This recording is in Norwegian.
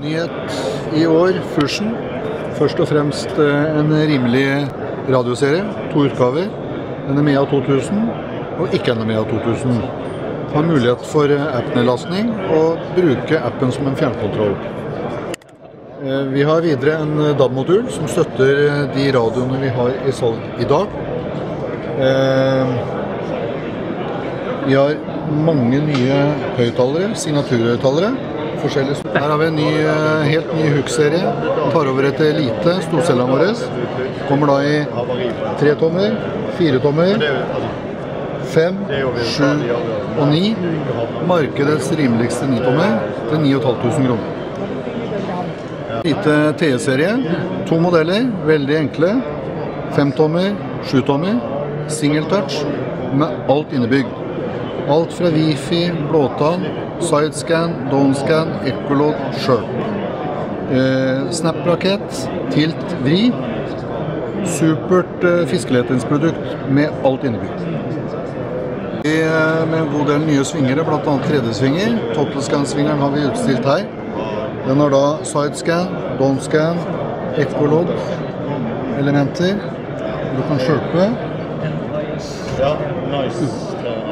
Nyhet i år, Fusion. Først og fremst en rimelig radioserie, 2 utgaver. NMEA 2000 og ikke NMEA 2000. Har mulighet for app-nedlastning og bruke appen som en fjernkontroll. Vi har videre en DAB-modul som støtter de radioene vi har i salg i dag. Vi har mange nye høyttalere, signaturhøyttalere. Her har vi en helt ny Hux-serie. Tar over et Elite, storcellene våre. Kommer da i 3 tommer, 4 tommer, 5, 7 og 9. Markedets rimeligste 9 tommer til 9.500 kroner. Elite TE-serie, 2 modeller, veldig enkle. 5 tommer, 7 tommer, single touch med alt innebygd. Alt fra Wi-Fi, blåtann, sidescan, downscan, Echolot, Sharp. Snap-rakett, tilt, vri. Supert fiskelettingsprodukt med alt innebygd. Med en god del nye svingere, blant annet 3D-svinger. Total-scan-svingeren har vi utstilt her. Den har da sidescan, downscan, Echolot, elementer. Du kan sharpe.